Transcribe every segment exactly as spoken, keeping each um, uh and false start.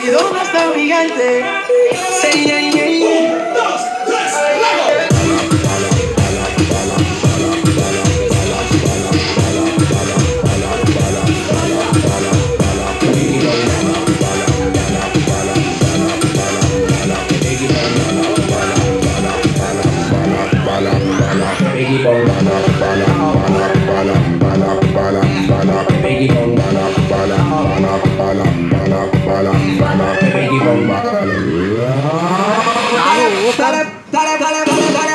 ¿Y dónde está mi gigante? Say, yeah, yeah, yeah. Un, dos, tres, Biggie bong bala bala bala bala bala bala bala Biggie bong bala bala bala bala bala bala bala Biggie bong bala. Dale, dale, dale, dale, dale.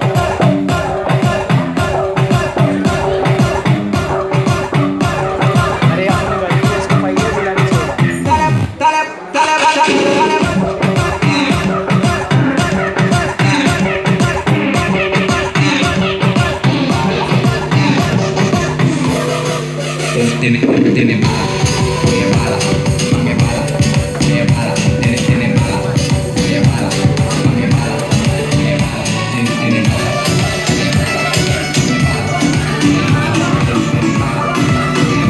अरे आपने गाड़ी इसको पहले बुलानी चाहिए. Dale, dale, dale, dale, dale. Tiene, tiene mala, tiene mala, tiene mala, tiene mala, tiene, tiene mala, tiene mala, tiene mala, tiene mala, tiene, tiene mala, tiene mala, tiene mala, tiene mala, tiene mala, tiene